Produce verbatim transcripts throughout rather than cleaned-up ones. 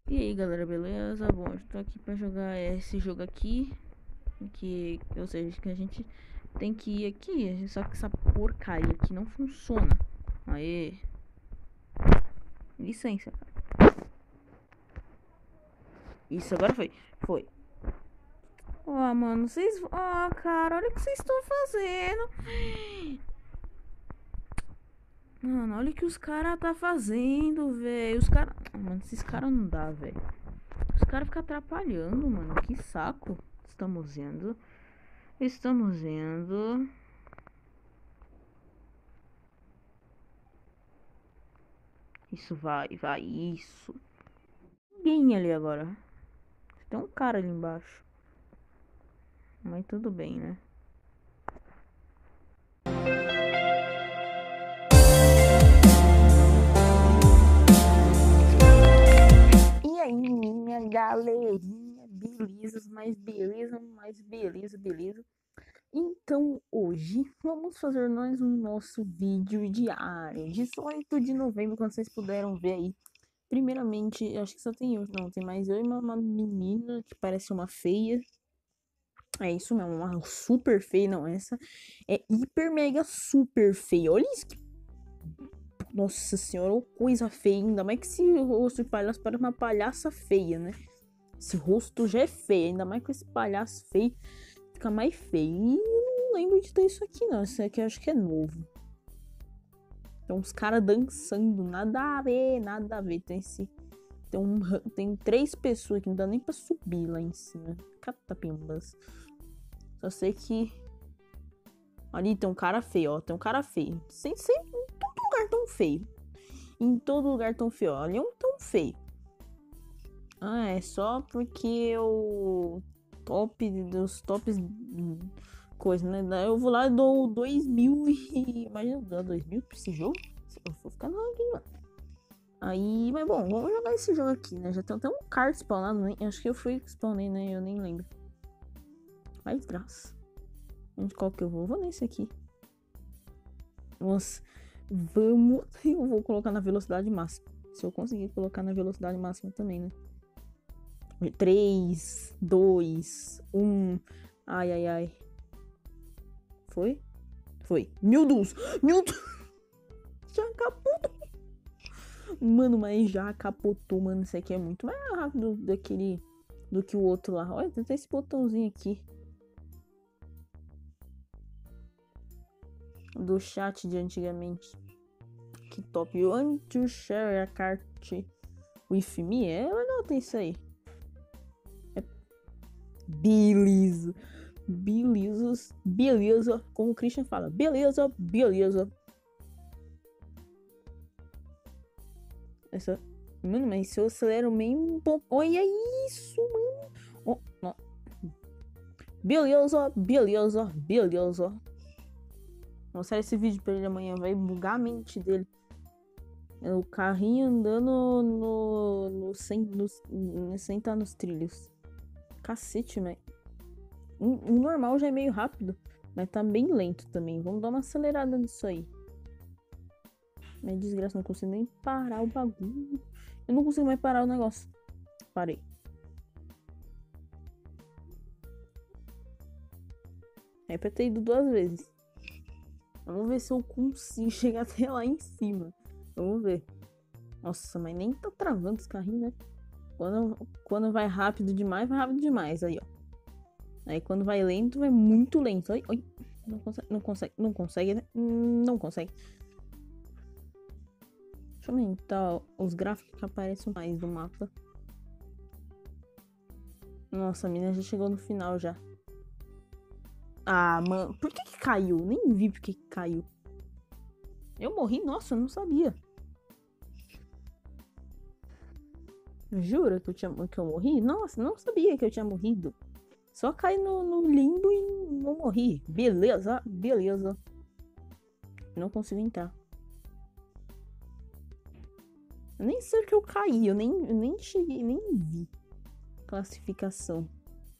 E aí galera, beleza? Bom, eu tô aqui pra jogar esse jogo aqui. Que, ou seja, que a gente tem que ir aqui. Só que essa porcaria aqui não funciona. Aê. Licença, cara. Isso, agora foi. Foi. Ó, mano, vocês. Ó, cara, olha o que vocês estão fazendo. Mano, olha o que os caras tá fazendo, velho. Os caras. Mano, esses caras não dá, velho. Os caras ficam atrapalhando, mano. Que saco. Estamos indo. Estamos indo. Isso vai, vai, isso. Ninguém ali agora. Tem um cara ali embaixo. Mas tudo bem, né? E aí, minha galerinha, belezas, mais beleza, mais beleza, beleza. Então, hoje vamos fazer mais um nosso vídeo diário, dezoito de novembro, quando vocês puderam ver aí. Primeiramente, acho que só tem eu, não, tem mais eu e uma, uma menina que parece uma feia. É isso mesmo, uma super feia, não, essa é hiper mega super feia. Olha isso que... Nossa senhora, coisa feia, ainda mais que esse rosto de palhaço parece uma palhaça feia, né? Esse rosto já é feio, ainda mais com esse palhaço feio, fica mais feio. E eu não lembro de ter isso aqui não, isso aqui eu acho que é novo. Tem uns caras dançando, nada a ver, nada a ver. Tem esse... Tem, um, tem três pessoas que não dá nem pra subir lá em cima. Catapimbas. Só sei que... Ali tem um cara feio, ó. Tem um cara feio. Sem, sem, em todo lugar tão feio. Em todo lugar tão feio. Ó. Ali é um tão feio. Ah, é só porque o top dos tops coisa, né? Eu vou lá e dou dois mil e... Imagina, dou dois mil pra esse jogo? Eu vou ficar no ranking, mano. Aí, mas bom, vamos jogar esse jogo aqui, né? Já tem até um card spawnado, né? Acho que eu fui spawnei, né? Eu nem lembro. Vai, graça. Onde qual que eu vou? Vou nesse aqui. Nossa, vamos. Eu vou colocar na velocidade máxima. Se eu conseguir colocar na velocidade máxima também, né? três, dois, um. Ai, ai, ai. Foi? Foi. Meu Deus! Meu Deus! Já capotou! Mano, mas já capotou, mano. Isso aqui é muito mais rápido daquele... do que o outro lá. Olha, tem esse botãozinho aqui. Do chat de antigamente. Que top. You want to share a cart with me? É legal ter isso aí. É... Beleza. Beleza. Beleza. Como o Christian fala. Beleza, beleza. Essa... Mano, mas se eu acelero meio um pouco... Olha isso, mano. Oh, não. Beleza, beleza, beleza. Vou mostrar esse vídeo pra ele amanhã. Vai bugar a mente dele. É o carrinho andando no... no sem, no, sem estar nos trilhos. Cacete, velho. O normal já é meio rápido. Mas tá bem lento também. Vamos dar uma acelerada nisso aí. Minha desgraça, não consigo nem parar o bagulho. Eu não consigo mais parar o negócio. Parei. É pra ter ido duas vezes. Vamos ver se eu consigo chegar até lá em cima. Vamos ver. Nossa, mas nem tá travando esse carrinho, né? Quando, quando vai rápido demais, vai rápido demais. Aí, ó. Aí quando vai lento, vai muito lento. Oi, oi. Não consegue, não consegue, não consegue, né? Não consegue. Deixa eu aumentar os gráficos que aparecem mais do mapa. Nossa, a mina já chegou no final já. Ah, mano. Por que que caiu? Nem vi por que que caiu. Eu morri? Nossa, eu não sabia. Jura que eu, tinha, que eu morri? Nossa, não sabia que eu tinha morrido. Só caí no, no limbo e não morri. Beleza, beleza. Não consigo entrar. Eu nem sei o que eu caí. Eu nem, eu nem cheguei, nem vi. Classificação.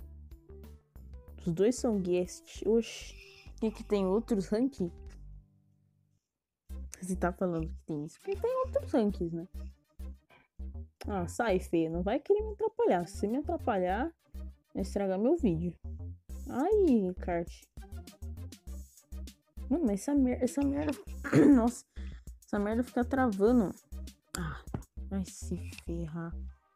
Os dois são guest. Oxi. E que tem outros rankings? Você tá falando que tem isso? Porque tem outros rankings, né? Ah, sai, feia. Não vai querer me atrapalhar. Se você me atrapalhar, vai estragar meu vídeo. Ai, kart. Mano, mas essa merda... Essa merda... Nossa. Essa merda fica travando. Ah, vai se ferrar.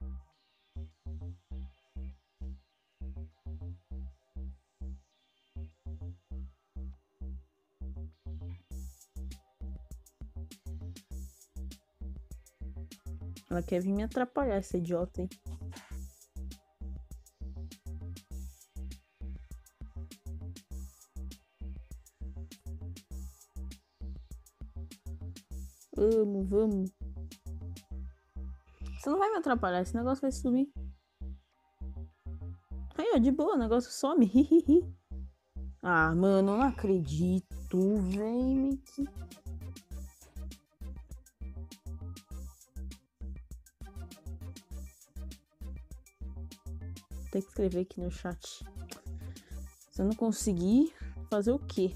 Ela quer vir me atrapalhar, essa idiota, hein? Vamos, vamos. Você não vai me atrapalhar, esse negócio vai sumir. Aí, ó, de boa, o negócio some. Ah, mano, não acredito, vem que... Tem que escrever aqui no chat. Se eu não conseguir, fazer o quê?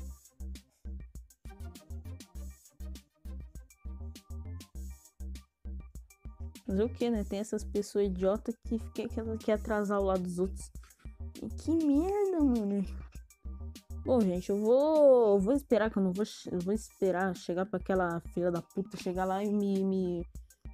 Fazer o quê, né? Tem essas pessoas idiotas que querem que atrasar o lado dos outros. E que merda, mano. Bom, gente, eu vou, vou esperar que eu não vou, eu vou esperar chegar para aquela filha da puta chegar lá e me me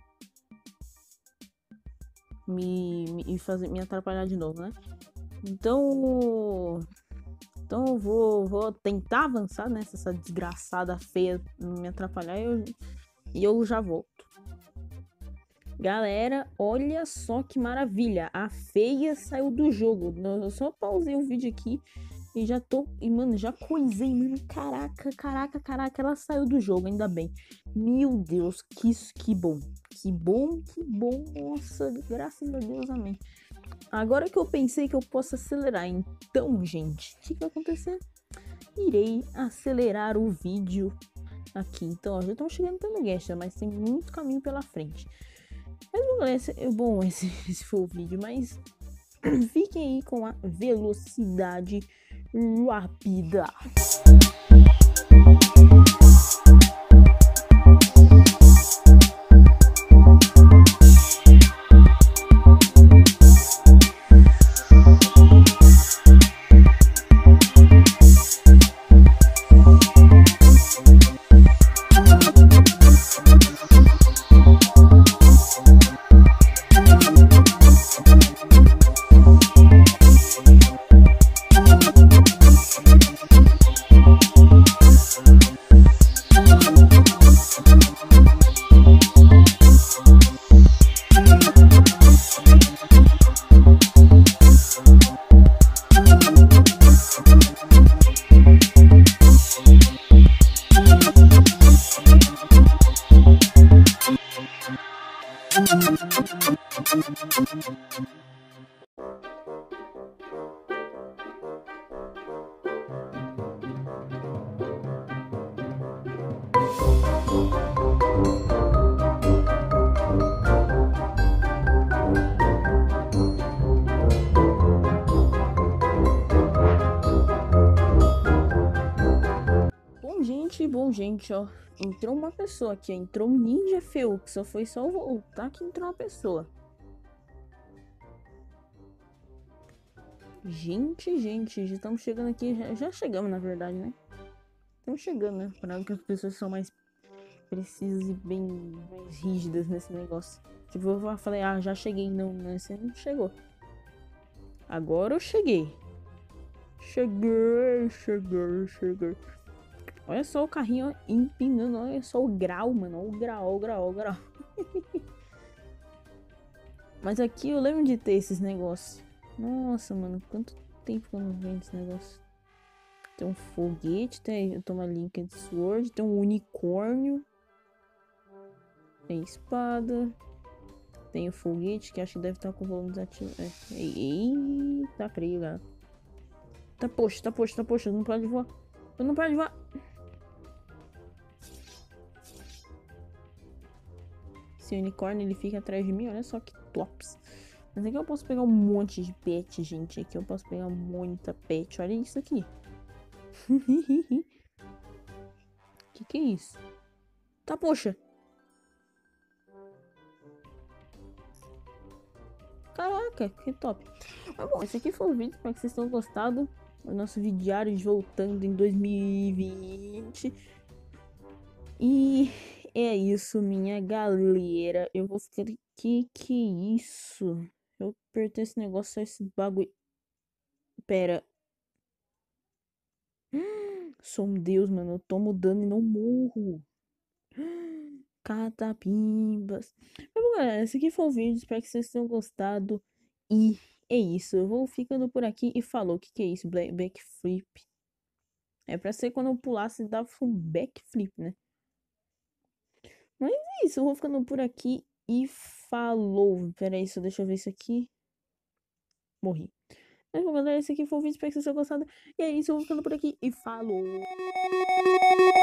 me, me fazer me atrapalhar de novo, né? Então, então eu vou, vou tentar avançar nessa essa desgraçada feia me atrapalhar e eu, e eu já volto. Galera, olha só que maravilha, a feia saiu do jogo. Eu só pausei o vídeo aqui e já tô... E, mano, já coisei, mano. Caraca, caraca, caraca. Ela saiu do jogo, ainda bem. Meu Deus, que, que bom. Que bom, que bom. Nossa, graças a Deus, amém. Agora que eu pensei que eu posso acelerar. Então, gente, o que vai acontecer? Irei acelerar o vídeo aqui. Então, ó, já estamos chegando no guest, mas tem muito caminho pela frente. Mas, bom, galera, esse, bom, esse, esse foi o vídeo, mas... Fiquem aí com a velocidade rápida. Bom, gente, bom, gente, ó. Entrou uma pessoa aqui, entrou um ninja feio, que só foi só voltar que entrou uma pessoa. Gente, gente, já estamos chegando aqui, já, já chegamos na verdade, né? Estamos chegando, né? Para que as pessoas são mais precisas e bem mais rígidas nesse negócio. Tipo, eu falei, ah, já cheguei, não, né? Você não chegou. Agora eu cheguei. Cheguei, cheguei, cheguei. Olha só o carrinho empinando, olha só o grau, mano. Olha o grau, o grau, o grau. Mas aqui eu lembro de ter esses negócios. Nossa, mano, quanto tempo que eu não vejo esse negócio. Tem um foguete, tem, tem uma Linked Sword, tem um unicórnio. Tem espada. Tem o foguete, que acho que deve estar com o volume desativo. É. Eita, creio, galera. Tá, poxa, tá, poxa, tá, poxa. Eu não pode voar. Eu não pode voar. Esse unicórnio, ele fica atrás de mim. Olha só que tops. Mas aqui eu posso pegar um monte de pet, gente. Aqui eu posso pegar muita pet. Olha isso aqui. Que que é isso? Tá, poxa. Caraca, que top. Mas bom, esse aqui foi o vídeo, espero que vocês tenham gostado. O nosso vídeo diário de voltando em dois mil e vinte. E é isso, minha galera. Eu vou ficar... Que que é isso? Eu apertei esse negócio, só esse bagulho. Pera. Sou um deus, mano. Eu tomo dano e não morro. Catapimbas. Mas bom, galera, esse aqui foi o vídeo. Espero que vocês tenham gostado. E é isso. Eu vou ficando por aqui e falou. O que que é isso? Black- Backflip. É pra ser quando eu pulasse e dava um backflip, né? Mas é isso. Eu vou ficando por aqui e falou. Pera aí, só deixa eu ver isso aqui. Morri. Mas bom, galera, esse aqui foi o vídeo. Espero que vocês tenham gostado. E é isso. Eu vou ficando por aqui e falou.